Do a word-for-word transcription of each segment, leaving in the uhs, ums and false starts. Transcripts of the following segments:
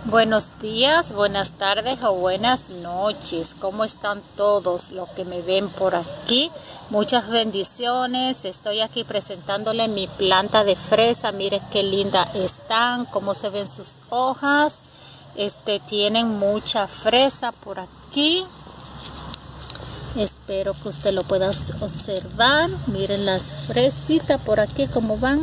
Buenos días, buenas tardes o buenas noches. ¿Cómo están todos los que me ven por aquí? Muchas bendiciones. Estoy aquí presentándole mi planta de fresa. Miren qué linda están, cómo se ven sus hojas. Este, tienen mucha fresa por aquí. Espero que usted lo pueda observar. Miren las fresitas por aquí cómo van.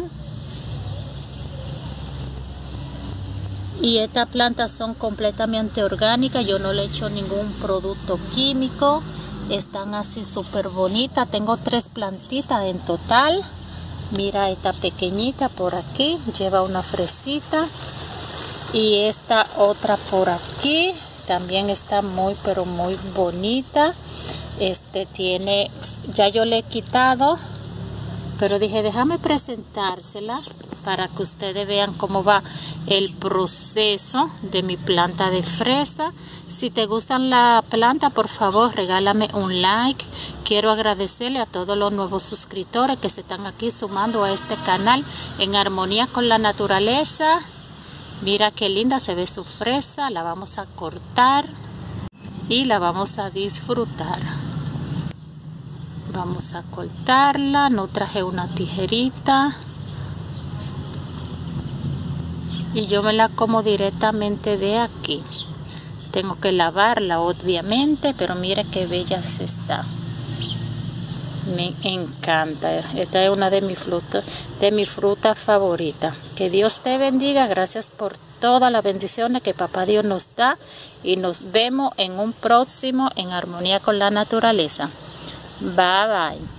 Y estas plantas son completamente orgánicas, yo no le he hecho ningún producto químico. Están así súper bonitas. Tengo tres plantitas en total. Mira esta pequeñita por aquí, lleva una fresita. Y esta otra por aquí, también está muy pero muy bonita. Este tiene, ya yo le he quitado, pero dije déjame presentársela para que ustedes vean cómo va el proceso de mi planta de fresa. Si te gustan la planta, por favor regálame un like. Quiero agradecerle a todos los nuevos suscriptores que se están aquí sumando a este canal en armonía con la naturaleza. Mira qué linda se ve su fresa. La vamos a cortar y la vamos a disfrutar. Vamos a cortarla. No traje una tijerita. Y yo me la como directamente de aquí. Tengo que lavarla obviamente, pero mire qué bella se está. Me encanta. Esta es una de mis frutas, de mis frutas favoritas. Que Dios te bendiga. Gracias por todas las bendiciones que Papá Dios nos da. Y nos vemos en un próximo en armonía con la naturaleza. Bye bye.